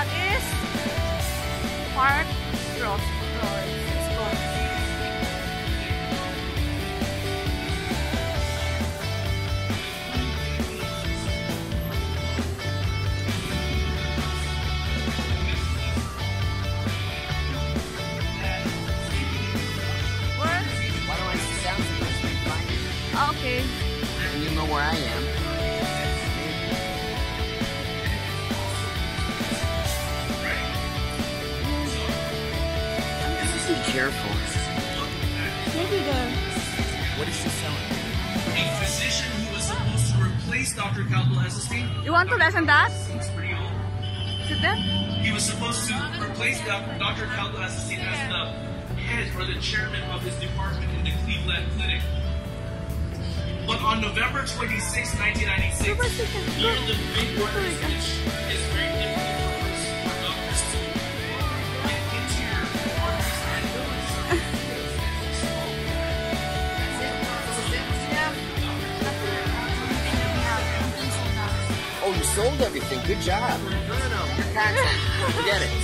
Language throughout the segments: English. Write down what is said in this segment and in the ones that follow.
That is Park Road. Okay. And you know where I am. Be careful. Maybe What is she selling? A physician who was supposed to replace Dr. Caldwell Esselstyn. You want to listen that? He's pretty old. Sit there. He was supposed to replace Dr. Caldwell Esselstyn as the head or the chairman of his department in the Cleveland Clinic. But on November 26, 1996, he learned the big words, which is very difficult for doctors to get into your arteries and Oh, you sold everything. Good job. No. Your content. Forget it.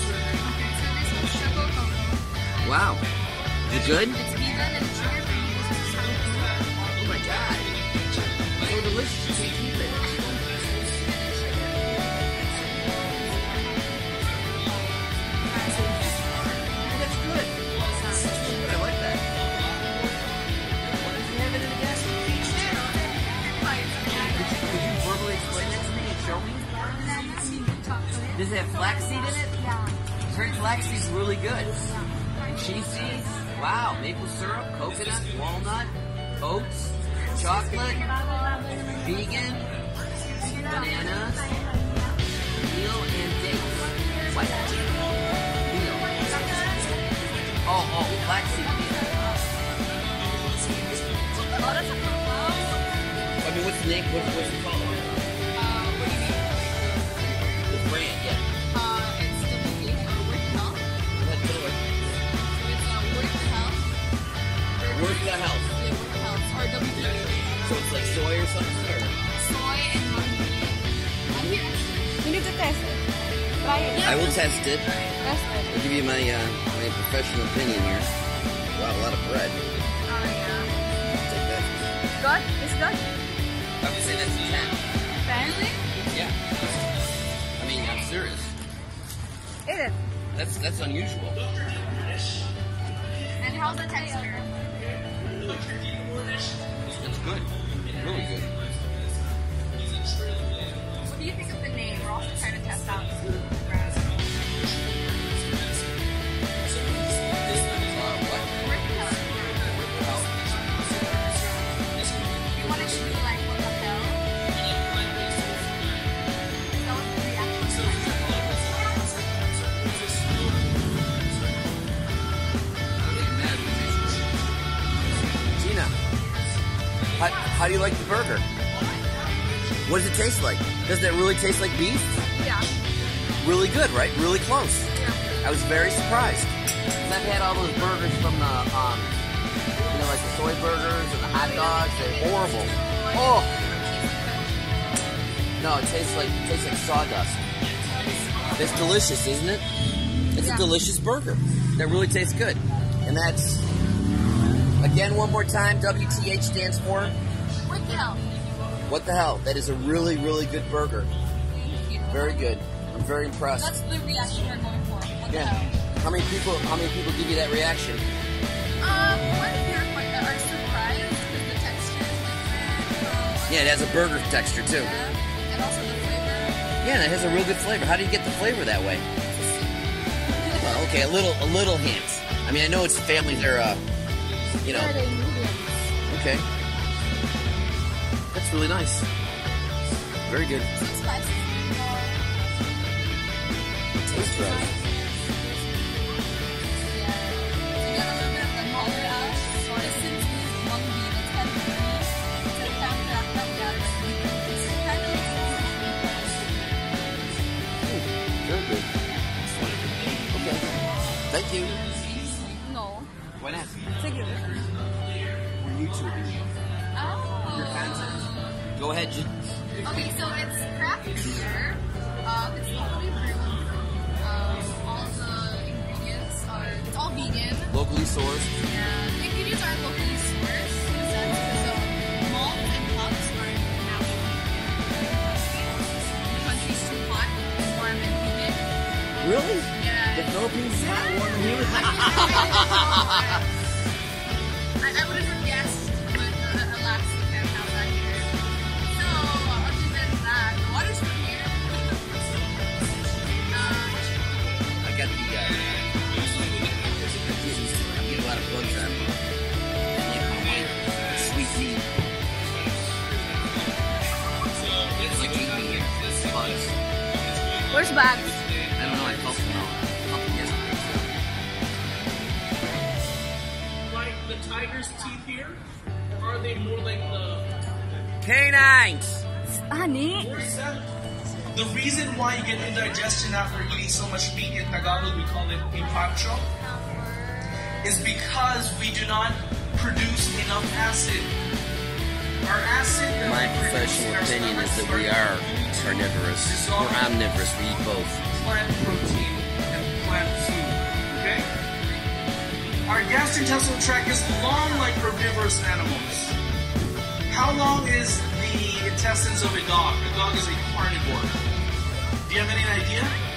Wow. Is it good? It's vegan and sugar free. Oh my god. So delicious. You can't keep it. That's good. I like that. What did you have it in the gas station? Could you verbally explain that to me and show me? Does it have flaxseed in it? Yeah. Turn flaxseed's really good. Chia seeds, wow, maple syrup, coconut, walnut, oats, chocolate, vegan, bananas, meal and dates. What? Meal. Oh, flaxseed meal. I mean, what's the name? What's it called? What do you mean? The brand, yeah. It's WH or Worth Health. Let's do it. It's Worth Health. Worth the health. Yeah, Worth Health. Or WH. So it's like soy or something? Or? Soy and monkey. You need to test it. Try it. I will test it. Test it. I'll give you my my professional opinion here. Wow, a lot of bread. Yeah. Take that. Good? It's good? I would say that's a 10. 10? Yeah. I mean, I'm serious. Eat it. That's unusual. And how's the texture? That's good. Really good. What do you think of the name? We're also trying to test out the brand. What? Worth Health. You want to do like what the hell? That was the reaction. Gina, how do you like the burger? What does it taste like? Does that really taste like beef? Yeah. Really good, right? Really close. Yeah. I was very surprised. 'Cause I've had all those burgers from the, like the soy burgers and the hot dogs. They're horrible. Oh! No, it tastes like sawdust. It's delicious, isn't it? It's a delicious burger. That really tastes good. And that's, again, one more time, WTH stands for? What the hell? What the hell? That is a really, really good burger. Thank you. Very good. I'm very impressed. That's the reaction we're going for. What the Yeah. hell? How many people give you that reaction? What if you're are surprised because the texture is different? Yeah, it has a burger texture too. Yeah. And also the flavor. Yeah, and it has a real good flavor. How do you get the flavor that way? Well, okay, a little hint. I mean, I know it's family, they're, you know. Okay. That's really nice. Very good. It's spicy. Tastes right. Yeah. So you get a little bit of the color out. Or the since it's mung bean, it's kind of creamy. So it kind of cracked up the other. It's kind of Very good. Okay. Thank you. no. Why not? Sige. We're YouTubing. Your Oh. content. Go ahead, Jen. Okay, so it's craft beer. It's locally brewed. locally sourced. Yeah, ingredients are locally sourced in a sense. So malt and hops are natural. The country's too hot, warm, and humid. Really? Yeah. The Philippines is hot, warm, and humid? I would have guessed with Alaska and how that here. So, other than that, the water's from here. I got the, I get a lot of bugs out of it. Sweet meat. Like eating meat. Bugs. Where's bags? I don't know, I felt them out. Felt them yesterday. Like the tiger's teeth here? Or are they more like the Canines! Honey? The reason why you get indigestion after eating so much meat in Tagalog, we call it empacho, is because we do not produce enough acid. Our acid that My we produce in professional our opinion is stomachs that we are carnivorous. We're omnivorous. We eat both. plant protein and plant food. Okay? Our gastrointestinal tract is long like herbivorous animals. How long is the intestines of a dog? A dog is a carnivore. Do you have any idea?